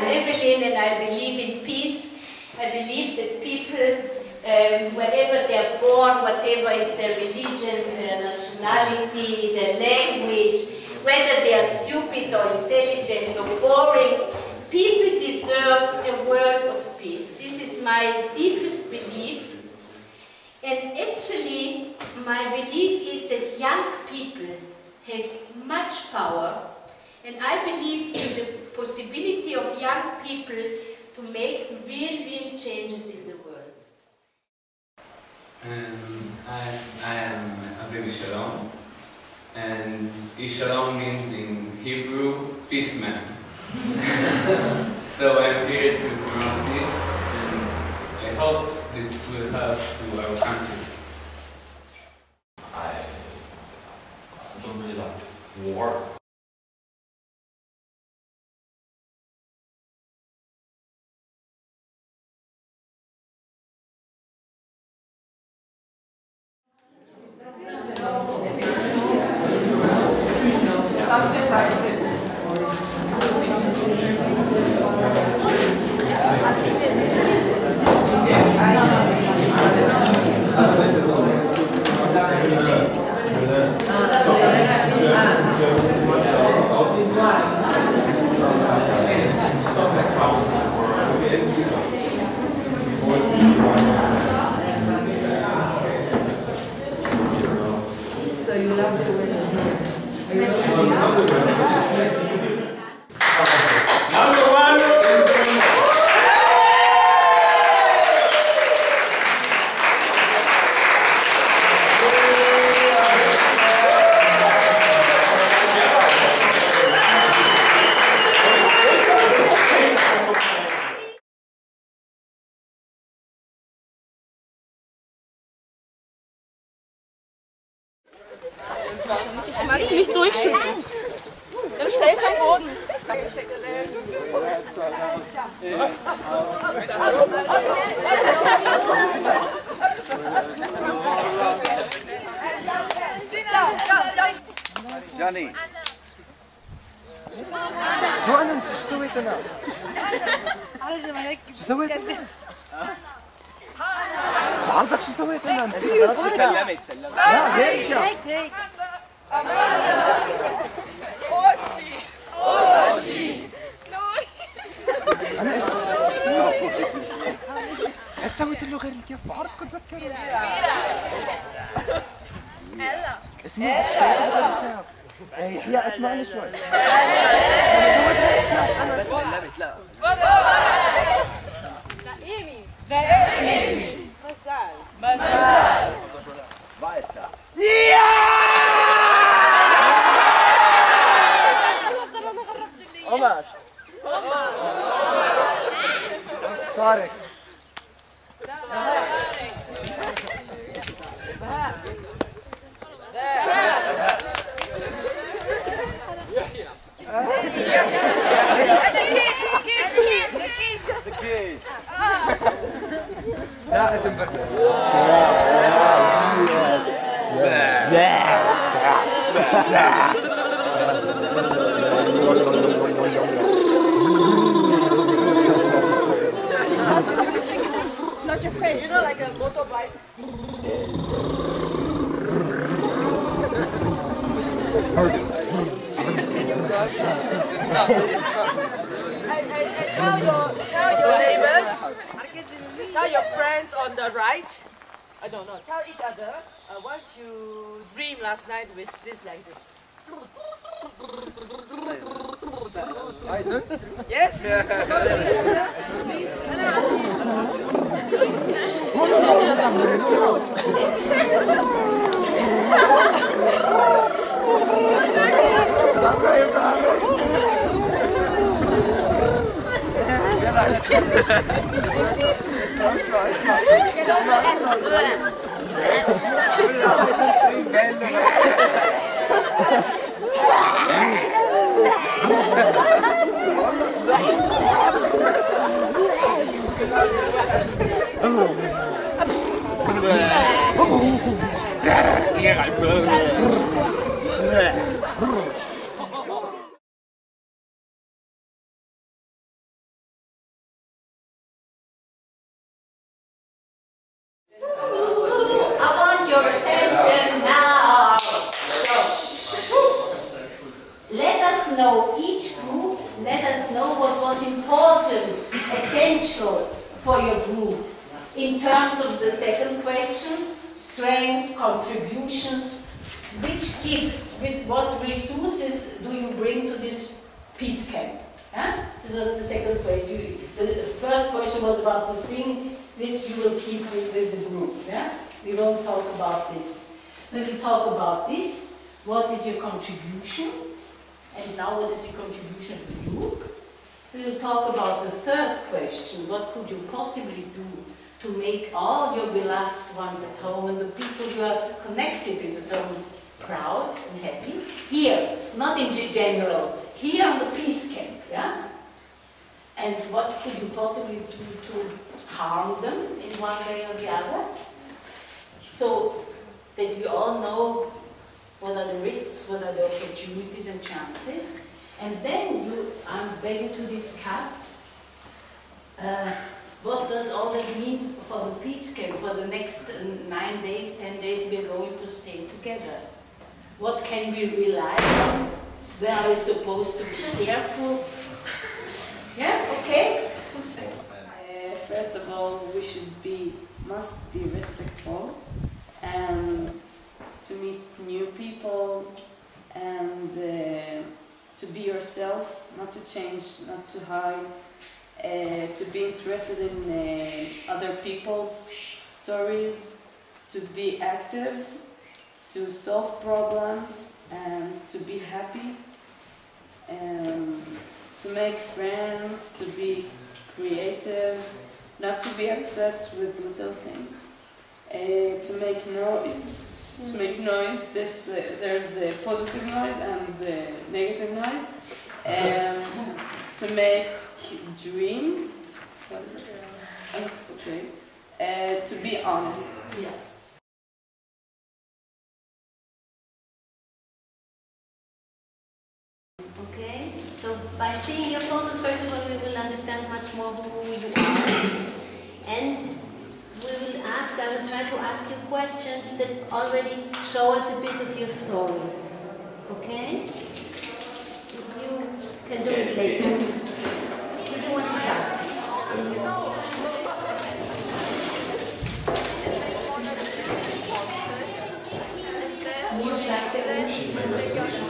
Evelyn, and I believe in peace. I believe that people, wherever they are born, whatever is their religion, their nationality, their language, whether they are stupid or intelligent or boring, people deserve a world of peace. This is my deepest belief. And actually, my belief is that young people have much power, and I believe in the possibility of young people to make real changes in the world. I am Aviv Shalom, and Shalom means in Hebrew, peaceman. So I'm here to promote this, and I hope this will help to our country. I don't really like war. Something like this. So you love the way. Magst du nicht durchschütteln? Dann stell's am Boden. جاني شو انا شو سويت انا؟ شو سويت انا؟ عرضك شو سويت انا؟ نسيت سلمت لا هيك انا ايش سويت له غير الكف بعرض كنت اتذكر اسمع ايش سويت له غير الكف يحيى اسمعني شوي ايش سويت غير الكف انا سلمت لا غيمي مسال بايتا عمر طارق لا اسم بس Not your face, you know, like a motorbike. Tell your neighbors, tell your friends on the right. I don't know. Tell each other what you dreamed last night with this like this. I do? Yes. Nghe lại bơ. let us know what was important, essential for your group. In terms of the second question, strengths, contributions, which gifts, with what resources do you bring to this peace camp? Huh? That was the second question. The first question was about this thing. This you will keep with the group. Yeah? We won't talk about this. We will talk about this. What is your contribution? And now what is the contribution of the group? We will talk about the third question. What could you possibly do to make all your beloved ones at home and the people you are connected with at home proud and happy? Here, not in general. Here on the peace camp. Yeah? And what could you possibly do to harm them in one way or the other? So that we all know what are the risks, what are the opportunities and chances. And then I'm begging to discuss what does all that mean for the peace camp, for the next 9 days, 10 days we are going to stay together. What can we rely on? Where are we supposed to be careful? Yeah, okay? First of all, we must be respectful and to meet new people and to be yourself, not to change, not to hide, to be interested in other people's stories, to be active, to solve problems and to be happy, to make friends, to be creative, not to be upset with little things, to make noise. To make noise, there's a positive noise and a negative noise. To make dream, okay. To be honest. Yes. Okay, so by seeing your photos, first of all, we will understand much more who you are. And we will I will try to ask you questions that already show us a bit of your story. Okay? You can do it later. Do you want to start? She's my resident.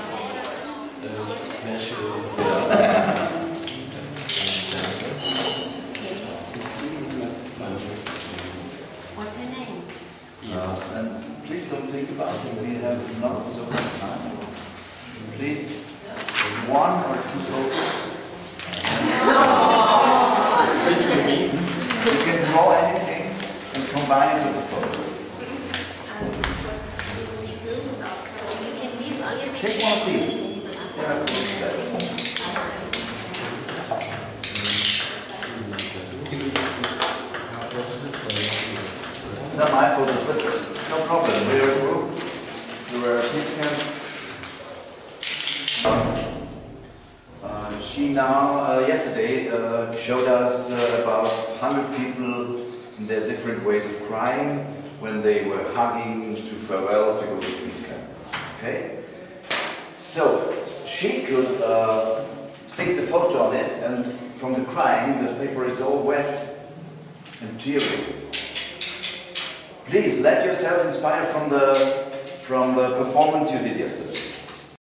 What's her name? And please don't think about it. We have not so much time. Please, 1 or 2 photos. You can draw anything and combine it with the photo. Take one of these. It's not my photos, but no problem. We're a group. We're a Peacecamp. She now, yesterday, showed us about 100 people in their different ways of crying when they were hugging to farewell to go to Peacecamp. Okay? So, she could stick the photo on it, and from the crying, the paper is all wet and teary. Please let yourself inspire from the performance you did yesterday.